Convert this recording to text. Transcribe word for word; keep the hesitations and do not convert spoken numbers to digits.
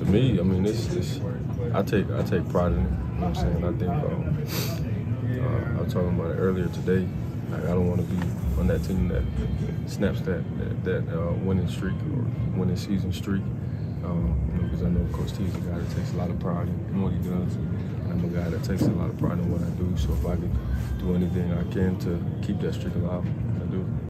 me, I mean, this this I take I take pride in it. You know what I'm saying? I think um, uh, I was talking about it earlier today. Like, I don't want to be on that team that snaps that that, that uh, winning streak or winning season streak. Um, you know, because I know Coach T is a guy that takes a lot of pride in what he does, and I'm a guy that takes a lot of pride in what I do. So if I can do anything I can to keep that streak alive, I do.